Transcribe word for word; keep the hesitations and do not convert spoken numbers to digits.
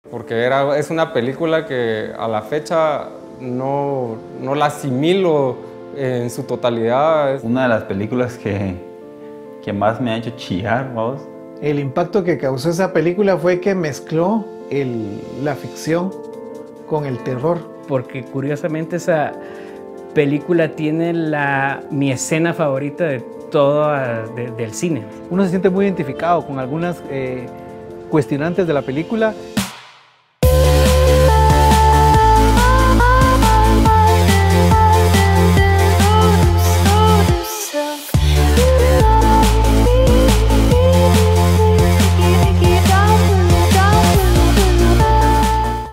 Porque era, es una película que a la fecha no, no la asimilo en su totalidad. Es una de las películas que, que más me ha hecho chillar, vamos. El impacto que causó esa película fue que mezcló el, la ficción con el terror. Porque curiosamente esa película tiene la, mi escena favorita de todo de, del cine. Uno se siente muy identificado con algunas eh, cuestionantes de la película